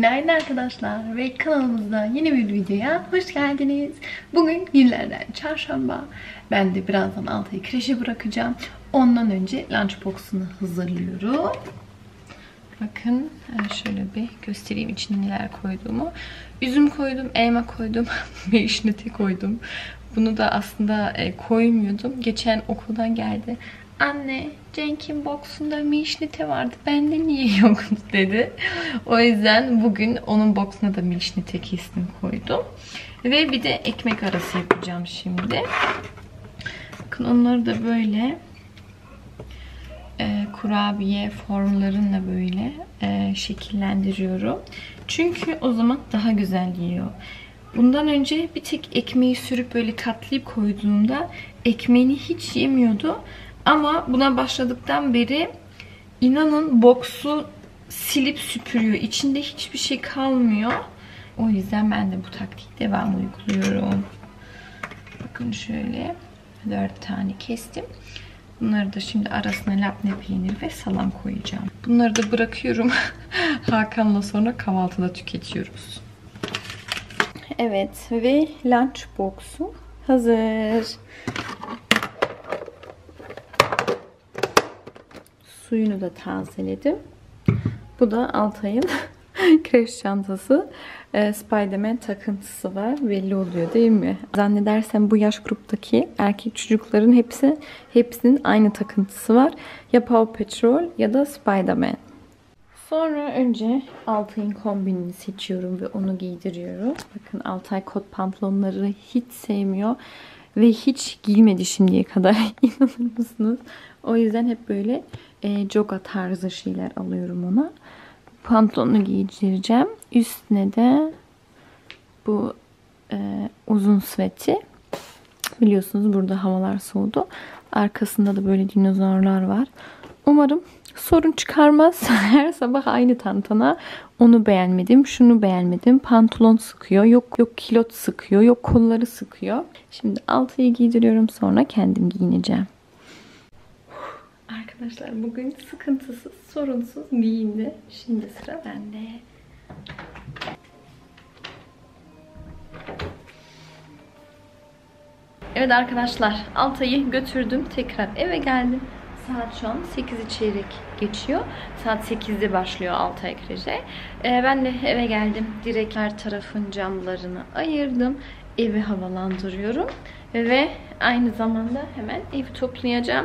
Günaydın arkadaşlar ve kanalımızda yeni bir videoya hoş geldiniz. Bugün günlerden çarşamba. Ben de birazdan Altay'ı kreşe bırakacağım. Ondan önce lunchbox'unu hazırlıyorum. Bakın şöyle bir göstereyim içine neler koyduğumu. Üzüm koydum, elma koydum, vişnete koydum. Bunu da aslında koymuyordum. Geçen okuldan geldi. Anne, Cenk'in box'unda mişnite vardı. Bende niye yok dedi. O yüzden bugün onun box'una da mişnite kestim koydum. Ve bir de ekmek arası yapacağım şimdi. Bakın onları da böyle kurabiye formlarınla böyle şekillendiriyorum. Çünkü o zaman daha güzel yiyor. Bundan önce bir tek ekmeği sürüp böyle katlayıp koyduğumda ekmeğini hiç yemiyordu. Ama buna başladıktan beri inanın box'u silip süpürüyor. İçinde hiçbir şey kalmıyor. O yüzden ben de bu taktiği devam uyguluyorum. Bakın şöyle 4 tane kestim. Bunları da şimdi arasına labne peynir ve salam koyacağım. Bunları da bırakıyorum. Hakan'la sonra kahvaltıda tüketiyoruz. Evet ve lunch box'u hazır. Suyunu da tazeledim. Bu da Altay'ın kreş çantası. Spiderman takıntısı var. Belli oluyor değil mi? Zannedersem bu yaş gruptaki erkek çocukların hepsinin aynı takıntısı var. Ya Paw Patrol ya da Spiderman. Sonra önce Altay'ın kombinini seçiyorum ve onu giydiriyorum. Bakın Altay kot pantolonları hiç sevmiyor. Ve hiç giymedi şimdiye kadar. İnanır mısınız? O yüzden hep böyle joga tarzı şeyler alıyorum ona. Pantolonu giydireceğim. Üstüne de bu uzun sveti. Biliyorsunuz burada havalar soğudu. Arkasında da böyle dinozorlar var. Umarım sorun çıkarmaz. Her sabah aynı tantana. Onu beğenmedim, şunu beğenmedim. Pantolon sıkıyor, yok kilot sıkıyor, yok kolları sıkıyor. Şimdi Altay'ı giydiriyorum, sonra kendim giyineceğim. Arkadaşlar bugün sıkıntısız, sorunsuz giyindi. Şimdi sıra bende. Evet arkadaşlar, Altay'ı götürdüm. Tekrar eve geldim. Saat şu an 8'i çeyrek geçiyor. Saat 8'de başlıyor Altay kreşe. Ben de eve geldim. Direkt her tarafın camlarını ayırdım. Evi havalandırıyorum. Ve aynı zamanda hemen evi toplayacağım.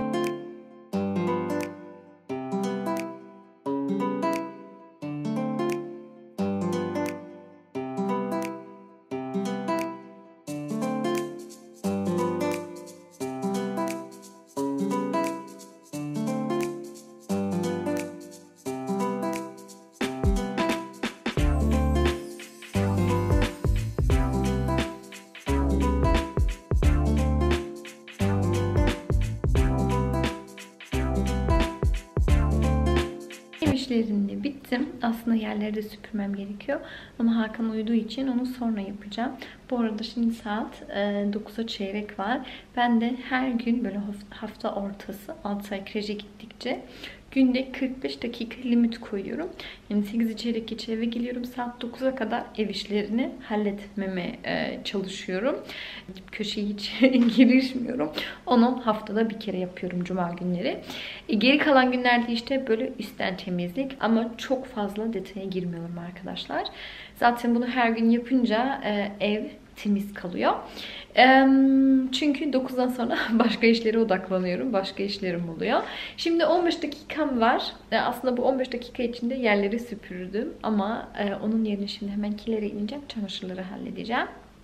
İşlerimle bittim. Aslında yerleri de süpürmem gerekiyor. Ama Hakan uyuduğu için onu sonra yapacağım. Bu arada şimdi saat 9'a çeyrek var. Ben de her gün böyle hafta ortası Altay kreşe gittikçe günde 45 dakika limit koyuyorum. Yani 8'i çeyrek geçe eve geliyorum. Saat 9'a kadar ev işlerini halletmeme çalışıyorum. Köşeye hiç girişmiyorum. Onu haftada bir kere yapıyorum cuma günleri. Geri kalan günlerde işte böyle üstten temizlik. Ama çok fazla detaya girmiyorum arkadaşlar. Zaten bunu her gün yapınca ev temiz kalıyor. Çünkü 9'dan sonra başka işlere odaklanıyorum. Başka işlerim oluyor. Şimdi 15 dakikam var. Aslında bu 15 dakika içinde yerleri süpürdüm. Ama onun yerine şimdi hemen kilere ineceğim. Çamaşırları halledeceğim.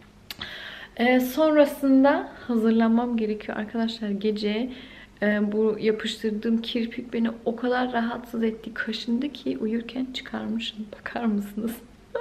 Sonrasında hazırlanmam gerekiyor. Arkadaşlar gece bu yapıştırdığım kirpik beni o kadar rahatsız etti. Kaşındı ki uyurken çıkarmışım. Bakar mısınız?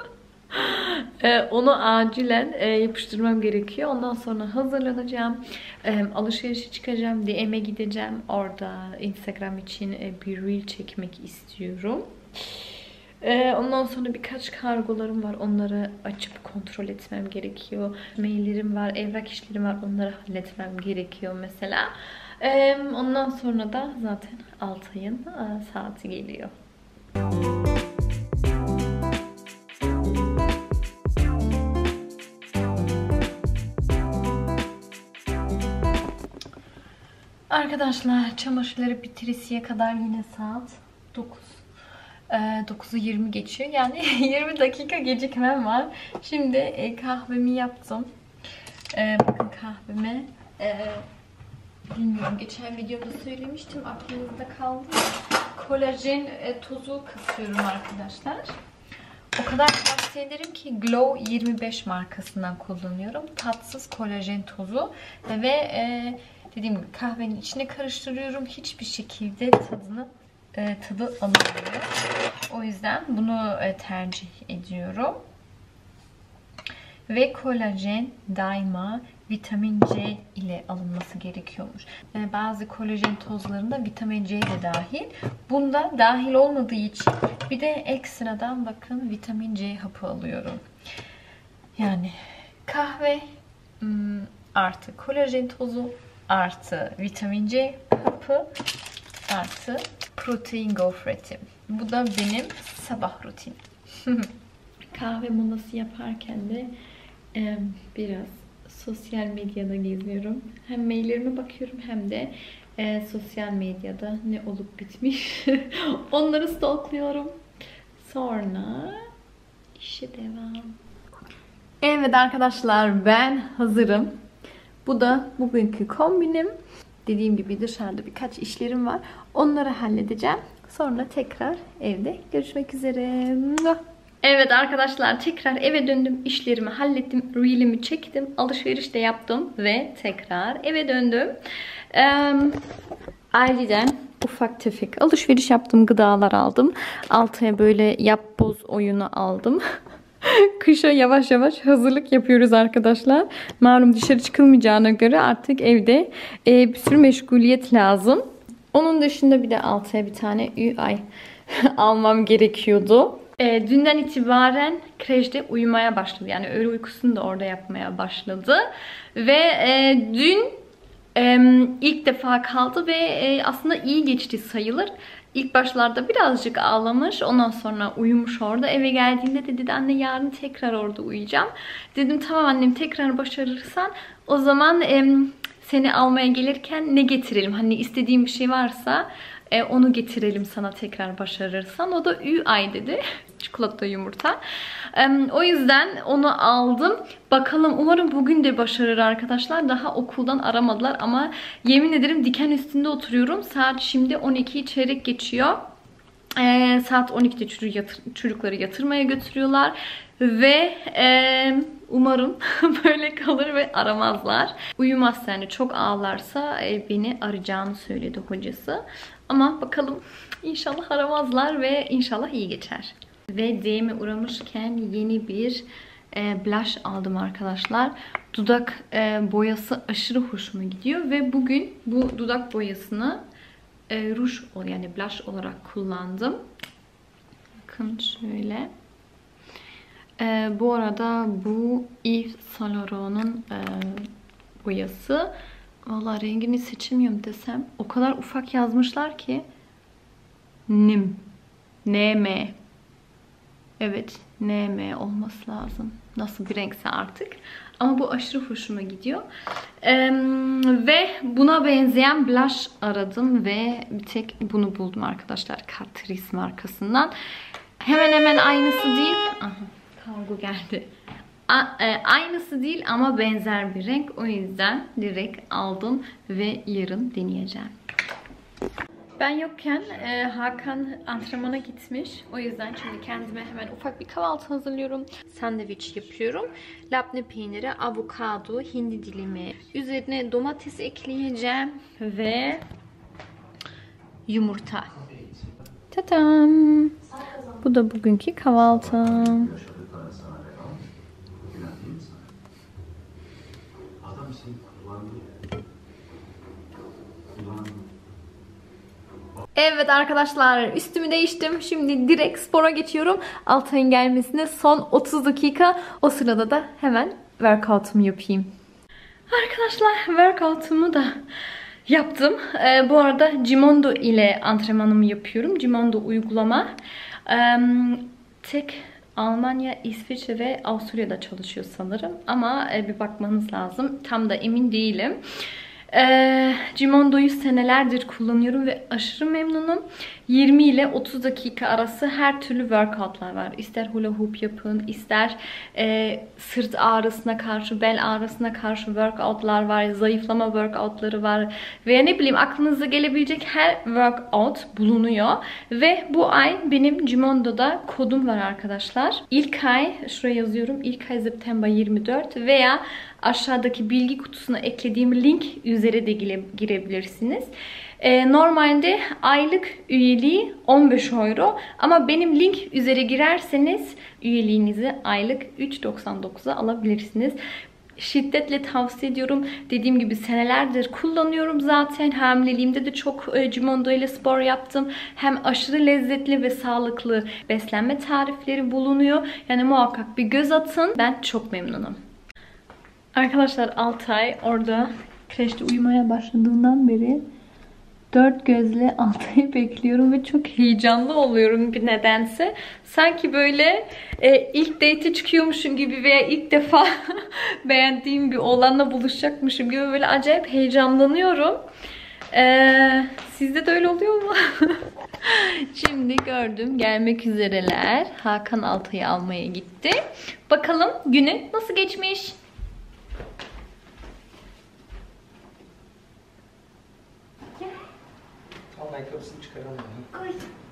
Onu acilen yapıştırmam gerekiyor. Ondan sonra hazırlanacağım. Alışverişe çıkacağım. DM'e gideceğim. Orada Instagram için bir reel çekmek istiyorum. Ondan sonra birkaç kargolarım var. Onları açıp kontrol etmem gerekiyor. Maillerim var, evrak işlerim var. Onları halletmem gerekiyor mesela. Ondan sonra da zaten Altay'ın saati geliyor. Arkadaşlar çamaşırları bitirisiye kadar yine saat 9. 9'u 20 geçiyor. Yani 20 dakika gecikmem var. Şimdi kahvemi yaptım. Bakın kahveme. Bilmiyorum, geçen videomda söylemiştim. Aklınızda kaldı. Kolajen tozu katıyorum arkadaşlar. O kadar tavsiye ederim ki Glow 25 markasından kullanıyorum. Tatsız kolajen tozu. Ve dediğim gibi kahvenin içine karıştırıyorum. Hiçbir şekilde tadı alamıyorum. O yüzden bunu tercih ediyorum. Ve kolajen daima vitamin C ile alınması gerekiyormuş. Bazı kolajen tozlarında vitamin C de dahil. Bunda dahil olmadığı için bir de ekstradan bakın vitamin C hapı alıyorum. Yani kahve artı kolajen tozu artı vitamin C hapı artı protein gofretim. Bu da benim sabah rutinim. Kahve molası yaparken de biraz sosyal medyada geziyorum. Hem maillerime bakıyorum hem de sosyal medyada ne olup bitmiş onları stalkluyorum. Sonra işe devam. Evet arkadaşlar, ben hazırım. Bu da bugünkü kombinim. Dediğim gibi dışarıda birkaç işlerim var. Onları halledeceğim. Sonra tekrar evde görüşmek üzere. Evet arkadaşlar, tekrar eve döndüm. İşlerimi hallettim. Reel'imi çektim. Alışveriş de yaptım. Ve tekrar eve döndüm. Aileden ufak tefek alışveriş yaptım. Gıdalar aldım. Altaya böyle yap boz oyunu aldım. Kışa yavaş yavaş hazırlık yapıyoruz arkadaşlar. Malum dışarı çıkılmayacağına göre artık evde bir sürü meşguliyet lazım. Onun dışında bir de altaya bir tane UI almam gerekiyordu. Dünden itibaren kreşte uyumaya başladı. Yani öğle uykusunu da orada yapmaya başladı. Ve dün ilk defa kaldı ve aslında iyi geçti sayılır. İlk başlarda birazcık ağlamış. Ondan sonra uyumuş orada. Eve geldiğinde de dedi anne yarın tekrar orada uyuyacağım. Dedim tamam annem, tekrar başarırsan o zaman seni almaya gelirken ne getirelim? Hani istediğim bir şey varsa onu getirelim sana tekrar başarırsan. O da UI dedi. Çikolata yumurta. O yüzden onu aldım. Bakalım, umarım bugün de başarır arkadaşlar. Daha okuldan aramadılar ama yemin ederim diken üstünde oturuyorum. Saat şimdi 12'yi çeyrek geçiyor. Saat 12'de çocukları yatırmaya götürüyorlar. Ve umarım böyle kalır ve aramazlar. Uyumazsa, yani çok ağlarsa beni arayacağını söyledi hocası. Ama bakalım, inşallah aramazlar ve inşallah iyi geçer. Ve DM'e uğramışken yeni bir blush aldım arkadaşlar. Dudak boyası aşırı hoşuma gidiyor. Ve bugün bu dudak boyasını ruj, yani blush olarak kullandım. Bakın şöyle. Bu arada bu Yves Saint Laurent'un boyası. Vallahi rengini seçemiyorum desem. O kadar ufak yazmışlar ki. NIM. NM. Evet, NM olması lazım. Nasıl bir renkse artık. Ama bu aşırı hoşuma gidiyor. Ve buna benzeyen blush aradım ve bir tek bunu buldum arkadaşlar. Catrice markasından. Hemen hemen aynısı değil. Aha, kargo geldi. Aynısı değil ama benzer bir renk. O yüzden direkt aldım ve yarın deneyeceğim. Ben yokken Hakan antrenmana gitmiş. O yüzden şimdi kendime hemen ufak bir kahvaltı hazırlıyorum. Sandviç yapıyorum. Labne peyniri, avokado, hindi dilimi. Üzerine domates ekleyeceğim ve yumurta. Tadam! Bu da bugünkü kahvaltım. Evet arkadaşlar, üstümü değiştim. Şimdi direkt spora geçiyorum. Altay'ın gelmesine son 30 dakika. O sırada da hemen workout'umu yapayım. Arkadaşlar, workout'umu da yaptım. Bu arada Gimondo ile antrenmanımı yapıyorum. Gimondo uygulama. Tek Almanya, İsviçre ve Avusturya'da çalışıyor sanırım. Ama bir bakmanız lazım. Tam da emin değilim. Gimondo'yu senelerdir kullanıyorum ve aşırı memnunum. 20 ile 30 dakika arası her türlü workoutlar var. İster hula hoop yapın, ister sırt ağrısına karşı, bel ağrısına karşı workoutlar var, zayıflama workoutları var ve ne bileyim aklınıza gelebilecek her workout bulunuyor. Ve bu ay benim Gimondo'da kodum var arkadaşlar. İlk ay, şuraya yazıyorum, ilk ay September 24 veya aşağıdaki bilgi kutusuna eklediğim link üzere de girebilirsiniz. Normalde aylık üyeliği 15 euro ama benim link üzere girerseniz üyeliğinizi aylık 3.99'a alabilirsiniz. Şiddetle tavsiye ediyorum. Dediğim gibi senelerdir kullanıyorum zaten. Hamileliğimde de çok Gimondo ile spor yaptım. Hem aşırı lezzetli ve sağlıklı beslenme tarifleri bulunuyor. Yani muhakkak bir göz atın. Ben çok memnunum. Arkadaşlar 6 ay orada kreşte uyumaya başladığından beri 4 gözle Altay'ı bekliyorum ve çok heyecanlı oluyorum bir nedense. Sanki böyle ilk date'e çıkıyormuşum gibi veya ilk defa beğendiğim bir oğlanla buluşacakmışım gibi böyle acayip heyecanlanıyorum. Sizde de öyle oluyor mu? Şimdi gördüm, gelmek üzereler. Hakan Altay'ı almaya gitti. Bakalım günü nasıl geçmiş? Ayakkabısını çıkaramıyorum. Koy.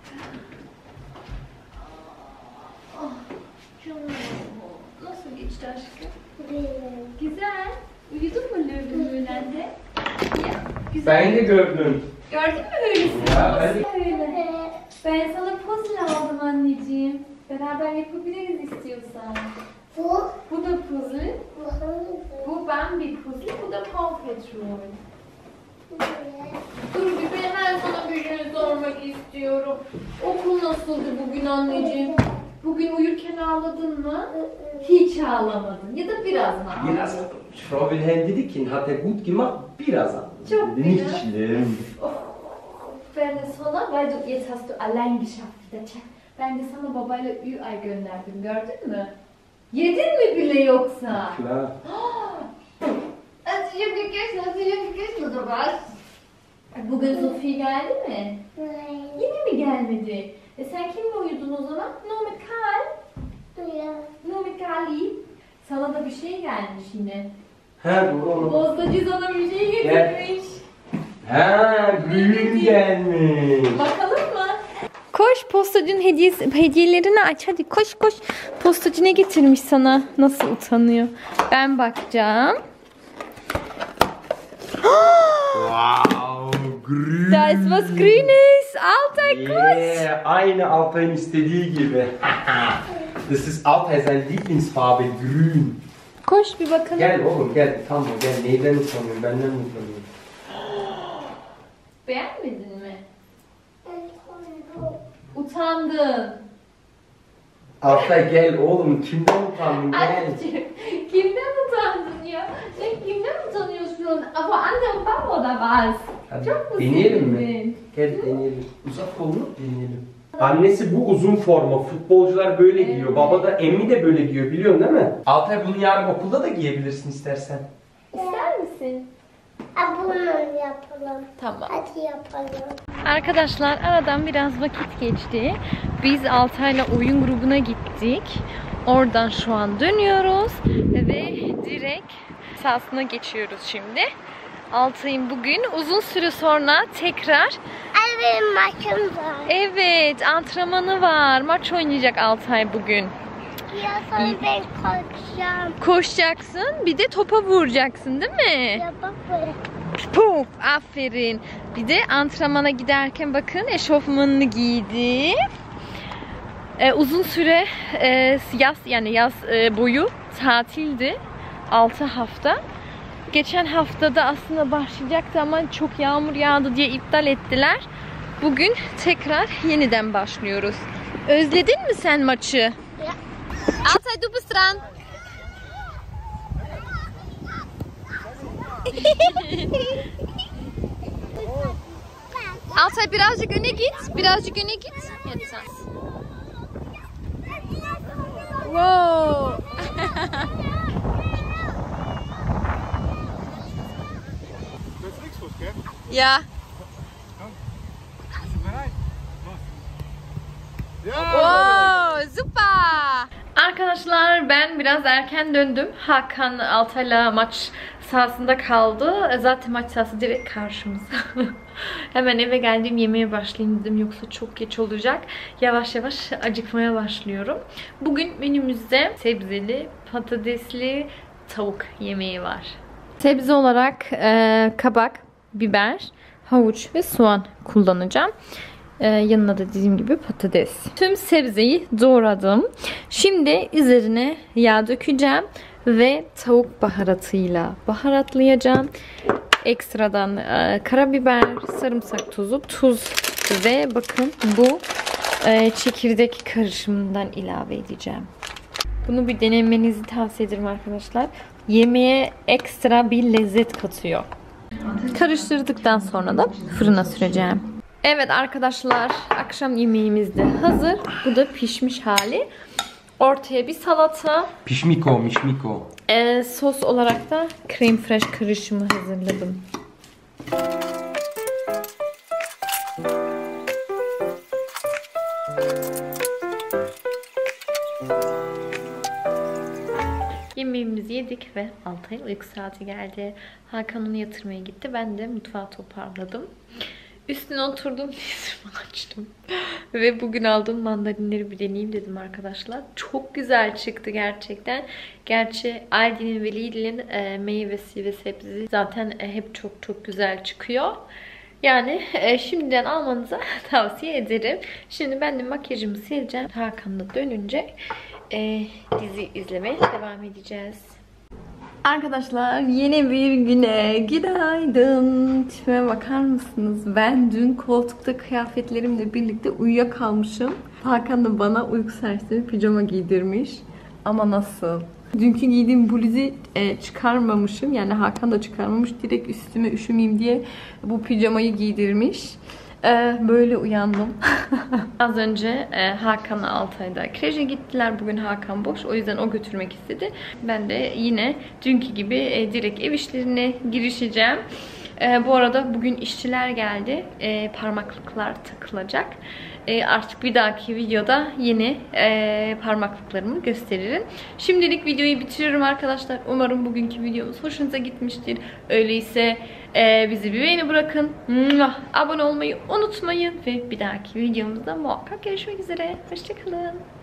Nasıl geçti aşkım? Güzel. Uyudun mu Lülü'lende? Ben de gördüm. Gördün mü öylesini? Ya, Öyle. Ben sana puzzle aldım anneciğim. Beraber yapabiliriz istiyorsan. Bu da puzzle. Bu Bambi puzzle. Bu da Paw Patrol. Dur bir hemen sana bir şey sormak istiyorum. Okul nasıldı bugün anneciğim? Bugün uyurken ağladın mı? Hiç ağlamadın. Ya da biraz mı ağladın? Biraz. Frau Wilhelm dedi ki, hat er gut gemacht, biraz anladım. Çok Nicht güzel. schlimm. Ben de sana, weil du jetzt hast du allein geschafft wieder. Ben de sana babayla Ü-Ay gönderdim. Gördün mü? Yedin mi bile yoksa? Klar. Hast du gegessen oder was? Bugün Sophie geldi mi? Yine mi gelmedi? Sen kimle uyudun o zaman? Nur mit Karl? Nur mit Karli? Sana da bir şey gelmiş yine. Ha doğru onu. Bozdacı sana bir şey getirmiş. Ha büyük gelmiş. Bakalım mı? Koş postacının hediyelerini aç hadi koş koş. Postacı ne getirmiş sana? Nasıl utanıyor? Ben bakacağım. Wow, grün. Da ist was Grünes. Altay koş. Yeah, aynı Altay'ın istediği gibi. Das ist Altay sein Lieblingsfarbe, grün. Koş bir bakalım. Gel oğlum gel, tamam gel. Neyden utanıyorsun, benden mi utanıyorsun? Beğenmedin mi? Utandın. Altay gel oğlum, kimden utandın gel. Anneciğim, kimden utandın ya? Sen kimden utanıyorsun? Aber andere Baba oder was? Hadi Çok mu deneyelim mi? sevindin? Gel deneyelim. Uzat kolunu deneyelim. Annesi bu uzun forma. Futbolcular böyle giyiyor. Evet. Baba da emmi de böyle giyiyor, biliyorsun değil mi? Altay bunu yarın okulda da giyebilirsin istersen. İster misin? Bunu yapalım. Tamam. Hadi yapalım. Arkadaşlar aradan biraz vakit geçti. Biz Altay'la oyun grubuna gittik. Oradan şu an dönüyoruz ve direkt sahasına geçiyoruz şimdi. Altay'ın bugün uzun süre sonra tekrar Benim maçım var. evet antrenmanı var. Maç oynayacak Altay bugün. Birazdan İyi. ben koşacağım. Koşacaksın bir de topa vuracaksın değil mi? Ya baba. Puf, aferin. Bir de antrenmana giderken bakın eşofmanını giydi. Uzun süre yaz boyu tatildi. 6 hafta. Geçen haftada aslında başlayacaktı ama çok yağmur yağdı diye iptal ettiler. Bugün tekrar yeniden başlıyoruz. Özledin mi sen maçı? Ya. Altay du bist dran. Altay birazcık öne git. Birazcık öne git. Jetzt sen. Wow. Ja. Wow, super. Arkadaşlar ben biraz erken döndüm. Hakan Altay'la maç sahasında kaldı. Zaten maç sahası direkt karşımızda. Hemen eve geldim, yemeğe başlayayım dedim. Yoksa çok geç olacak. Yavaş yavaş acıkmaya başlıyorum. Bugün menümüzde sebzeli, patatesli tavuk yemeği var. Sebze olarak kabak, biber, havuç ve soğan kullanacağım. Yanına da dediğim gibi patates. Tüm sebzeyi doğradım. Şimdi üzerine yağ dökeceğim ve tavuk baharatıyla baharatlayacağım. Ekstradan karabiber, sarımsak tozu, tuz ve bakın bu çekirdek karışımından ilave edeceğim. Bunu bir denemenizi tavsiye ederim arkadaşlar. Yemeğe ekstra bir lezzet katıyor. Karıştırdıktan sonra da fırına süreceğim. Evet arkadaşlar, akşam yemeğimiz de hazır. Bu da pişmiş hali. Ortaya bir salata. Pişmiko, mişmiko. Sos olarak da krem fresh karışımı hazırladım. Yemeğimizi yedik ve Altay'ın uyku saati geldi. Hakan onu yatırmaya gitti. Ben de mutfağı toparladım. Üstüne oturdum, dizimi açtım. Ve bugün aldığım mandalinleri bir deneyeyim dedim arkadaşlar. Çok güzel çıktı gerçekten. Gerçi Aldi'nin ve Lidl'in meyvesi ve sebzesi zaten hep çok güzel çıkıyor. Yani şimdiden almanıza tavsiye ederim. Şimdi ben de makyajımı sileceğim. Hakan'la dönünce dizi izlemeye devam edeceğiz. Arkadaşlar yeni bir güne günaydın. Tipime bakar mısınız? Ben dün koltukta kıyafetlerimle birlikte uyuyakalmışım. Hakan da bana uyku sersemi pijama giydirmiş. Ama nasıl? Dünkü giydiğim bluzu çıkarmamışım. Yani Hakan da çıkarmamış. Direkt üstüme üşümeyeyim diye bu pijamayı giydirmiş. Böyle uyandım. Az önce Hakan'la Altay'da kreşe gittiler. Bugün Hakan boş. O yüzden o götürmek istedi. Ben de yine dünkü gibi direkt ev işlerine girişeceğim. Bu arada bugün işçiler geldi. Parmaklıklar takılacak. Artık bir dahaki videoda yeni parmaklıklarımı gösteririm. Şimdilik videoyu bitiriyorum arkadaşlar. Umarım bugünkü videomuz hoşunuza gitmiştir. Öyleyse bizi bir beğeni bırakın. Abone olmayı unutmayın. Ve bir dahaki videomuzda muhakkak görüşmek üzere. Hoşçakalın.